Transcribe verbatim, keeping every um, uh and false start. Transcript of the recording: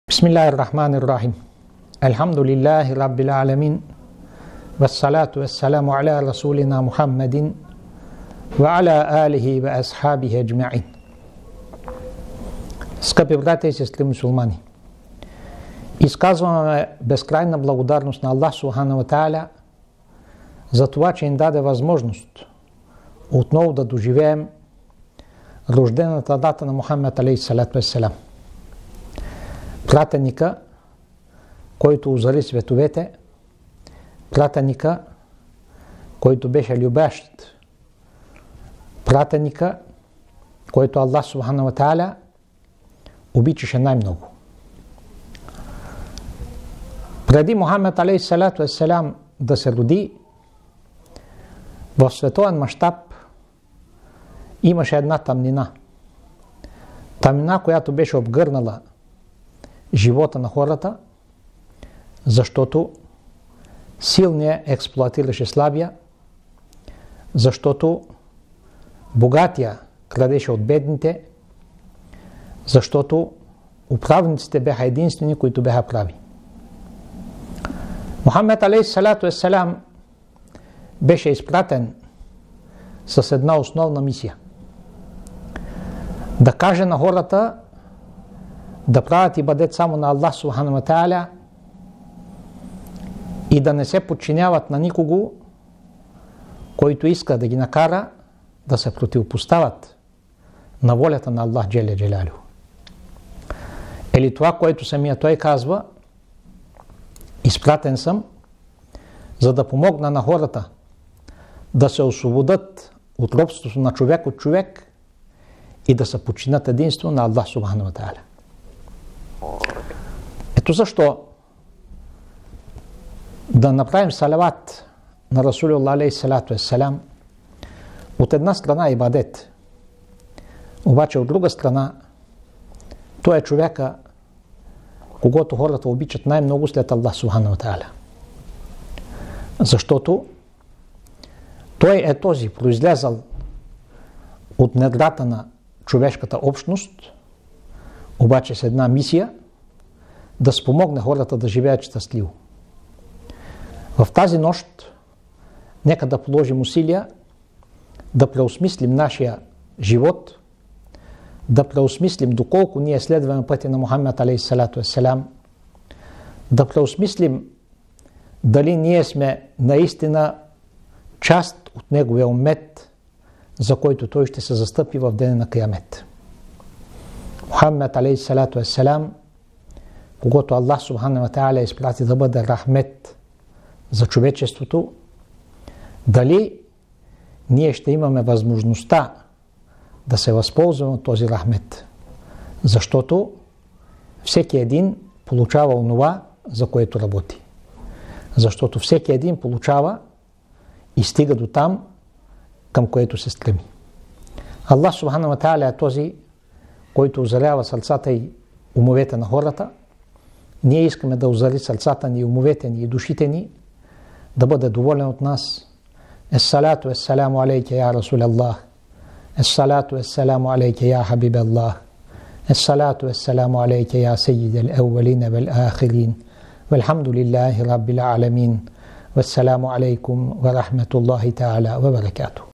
Bismillahirrahmanirrahim. Elhamdülillahi Rabbil alemin. Vessalatu vesselamu ala Resulina Muhammedin ve ala alihi ve ashabihi ecma'in. Скъпи братя и сестри мусулмани, изказваме безкрайна благодарност на Аллах Субхану ва Тааля за това, че им даде възможност отново да доживеем рождената дата на Мухаммед алейхиссалату вассалам, пратеника, който озари световете, пратеника, който беше любящ, пратеника, който Аллах Субхану ва Тааля обичаше най-много. Преди Мухаммед алейхиссалату вассалам да се роди, в световен мащаб имаше една тъмнина. Тъмнина, която беше обгърнала живота на хората, защото силният експлоатираше слабия, защото богатия крадеше от бедните, защото управниците бяха единствени, които бяха прави. Мухаммед алейхиссалату вассалам беше изпратен с една основна мисия: да каже на хората да правят ибадет само на Аллах Субхану ва Тааля и да не се подчиняват на никого, който иска да ги накара да се противопоставят на волята на Аллах Джеле Джелалю. Или това, което самия той казва: изпратен съм, за да помогна на хората да се освободят от робството на човек от човек и да се подчинят единствено на Аллах Субхану ва Тааля. Ето защо да направим салават на Расулуллах алейхиссалату вассалам от една страна е ибадет, обаче от друга страна той е човека, когото хората обичат най-много след Аллах Субхану ва Тааля. Защото той е този, произлязал от недрата на човешката общност, обаче с една мисия да спомогне хората да живеят щастливо. В тази нощ нека да положим усилия да преосмислим нашия живот, да преосмислим доколко ние следваме пътя на Мухаммед алейхиссалату вассалам, да преосмислим дали ние сме наистина част от неговия уммет, за който той ще се застъпи в деня на Киямет. Мухаммед алейхиссалату вассалам, когато Аллах Субхану ва Тааля изпрати да бъде рахмет за човечеството, дали ние ще имаме възможността да се възползваме от този рахмет, защото всеки един получава онова, за което работи. Защото всеки един получава и стига до там, към което се стреми. Аллах Субхану ва Тааля е този, който озарява сърцата и умовете на хората. Ние искаме да озари сърцата ни, умовете ни и душите ни, да бъде доволен от нас. Ессалату вессаламу алейке я Расулаллах. Ессалату вессаламу алейке я Хабибаллах. Ессалату вессаламу алейке я Сеййидел Еввелин вел Ахирин. Велхамдулиллахи Раббил Аламин. Вессаламу алейкум ва рахметуллахи та'аля ва баракатуh.